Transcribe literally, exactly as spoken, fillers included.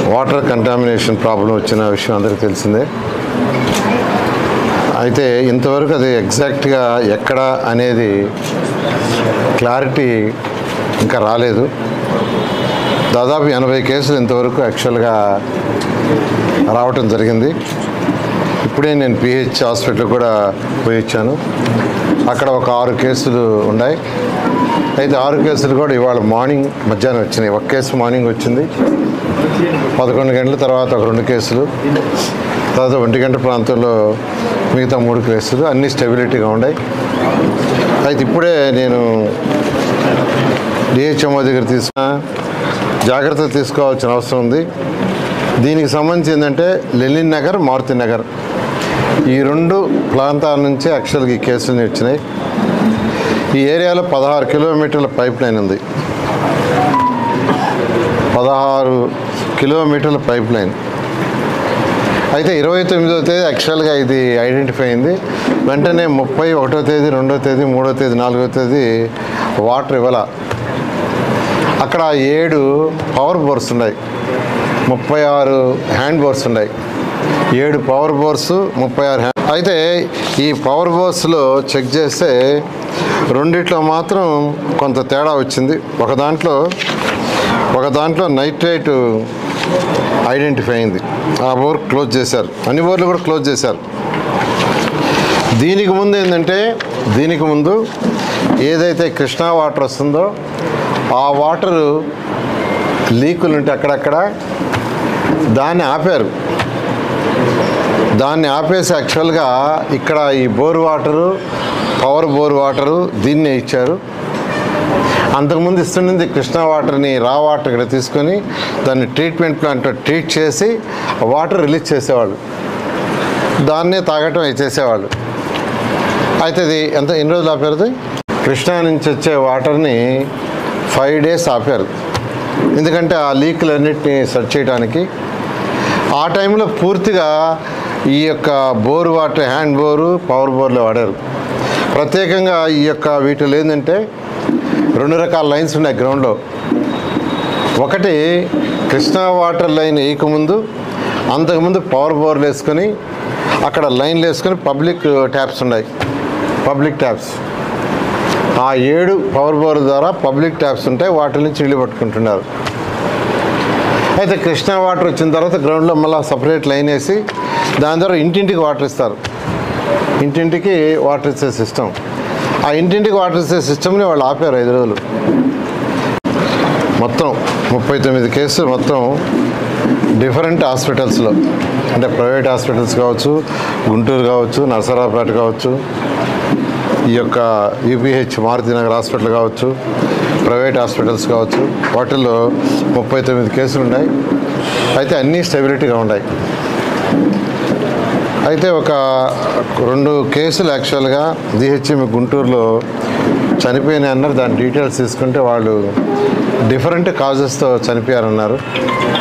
Water contamination problem వచ్చిన విషయం అందరికీ తెలిసిందే. అయితే ఇంతవరకు అది ఎగ్జాక్ట్గా ఎక్కడ అనేది క్లారిటీ ఇంకా రాలేదు. దాదాపు ఎనభై కేసులు ఇంతవరకు యాక్చువల్గా రావటం జరిగింది. ఇప్పుడే నేను పిహెచ్ హాస్పిటల్ కూడా పోయి వచ్చాను. అక్కడ ఒక ఆరు కేసులు ఉన్నాయి. అయితే ఆరు కేసులు కూడా ఇవాళ మార్నింగ్ మధ్యాహ్నం వచ్చినాయి. ఒక కేసు మార్నింగ్ వచ్చింది, పదకొండు గంటల తర్వాత ఒక రెండు కేసులు, తర్వాత ఒంటి గంట ప్రాంతంలో మిగతా మూడు కేసులు, అన్నీ స్టెబిలిటీగా ఉన్నాయి. అయితే ఇప్పుడే నేను డిహెచ్ఎంఓ దగ్గర తీసుకున్న జాగ్రత్తలు తీసుకోవాల్సిన అవసరం ఉంది. దీనికి సంబంధించి ఏంటంటే లెనిన్ నగర్, మారుతి నగర్ ఈ రెండు ప్రాంతాల నుంచి యాక్చువల్గా ఈ కేసులు వచ్చినాయి. ఈ ఏరియాలో పదహారు కిలోమీటర్ల పైప్ లైన్ ఉంది. పదహారు కిలోమీటర్ల పైప్ లైన్. అయితే ఇరవై తొమ్మిదవ తేదీ యాక్చువల్గా ఇది ఐడెంటిఫై అయింది. వెంటనే ముప్పై ఒకటో తేదీ, రెండో తేదీ, మూడో తేదీ, నాలుగో తేదీ వాటర్ ఇవ్వాల. అక్కడ ఏడు పవర్ బోర్స్ ఉన్నాయి, ముప్పై ఆరు హ్యాండ్ బోర్స్ ఉన్నాయి. ఏడు పవర్ బోర్స్, ముప్పై ఆరు హ్యాండ్. అయితే ఈ పవర్ బోర్స్లో చెక్ చేస్తే రెండిట్లో మాత్రం కొంత తేడా వచ్చింది. ఒక దాంట్లో ఒక దాంట్లో నైట్రేట్ ఐడెంటిఫై అయింది. ఆ బోర్ క్లోజ్ చేశారు. అన్ని బోర్లు కూడా క్లోజ్ చేశారు. దీనికి ముందు ఏంటంటే దీనికి ముందు ఏదైతే కృష్ణా వాటర్ వస్తుందో ఆ వాటరు లీకులు ఉంటే అక్కడక్కడ దాన్ని ఆపారు. దాన్ని ఆపేసి యాక్చువల్గా ఇక్కడ ఈ bore water, power bore water దీన్నే ఇచ్చారు. అంతకుముందు ఇస్తున్నది కృష్ణా వాటర్ని, రా వాటర్ ఇక్కడ తీసుకొని దాన్ని ట్రీట్మెంట్ ప్లాంట్లో ట్రీట్ చేసి వాటర్ రిలీజ్ చేసేవాళ్ళు, దాన్నే తాగటం అవి చేసేవాళ్ళు. అయితే ఇది ఎంత ఎన్ని రోజులు ఆపారు? కృష్ణా నుంచి వచ్చే వాటర్ని ఫైవ్ డేస్ ఆపారు. ఎందుకంటే ఆ లీకులన్నిటిని సెర్చ్ చేయడానికి. ఆ టైంలో పూర్తిగా ఈ యొక్క bore water, hand bore, power బోర్లో వాడారు. ప్రత్యేకంగా ఈ యొక్క వీటిలో ఏంటంటే రెండు రకాల లైన్స్ ఉన్నాయి గ్రౌండ్లో. ఒకటి కృష్ణా వాటర్ లైన్ వేయకముందు, అంతకుముందు పవర్ బోర్లు వేసుకొని అక్కడ లైన్లు వేసుకొని పబ్లిక్ ట్యాప్స్ ఉన్నాయి, పబ్లిక్ ట్యాప్స్. ఆ ఏడు పవర్ బోర్ ద్వారా పబ్లిక్ ట్యాప్స్ ఉంటాయి, వాటి నుంచి నీళ్ళు పట్టుకుంటున్నారు. అయితే కృష్ణా వాటర్ వచ్చిన తర్వాత గ్రౌండ్లో మళ్ళీ సపరేట్ లైన్ వేసి దాని ద్వారా ఇంటింటికి వాటర్ ఇస్తారు. ఇంటింటికి వాటర్ ఇచ్చే సిస్టమ్. ఆ ఇంటింటికి వాటర్ ఇచ్చే సిస్టమ్ని వాళ్ళు ఆపారు ఐదు రోజులు. మొత్తం ముప్పై తొమ్మిది కేసులు మొత్తం డిఫరెంట్ హాస్పిటల్స్లో, అంటే ప్రైవేట్ హాస్పిటల్స్ కావచ్చు, గుంటూరు కావచ్చు, నరసరావుపేట కావచ్చు, ఈ యొక్క యూపీహెచ్ మారుతి నగర్ హాస్పిటల్ కావచ్చు, ప్రైవేట్ హాస్పిటల్స్ కావచ్చు, వాటిల్లో ముప్పై తొమ్మిది కేసులు ఉన్నాయి. అయితే అన్నీ స్టెబిలిటీగా ఉన్నాయి. అయితే ఒక రెండు కేసులు యాక్చువల్గా డిహెచ్ఎం గుంటూరులో చనిపోయినాయి అన్నారు. దాని డీటెయిల్స్ తీసుకుంటే వాళ్ళు డిఫరెంట్ కాజెస్తో చనిపోయారన్నారు.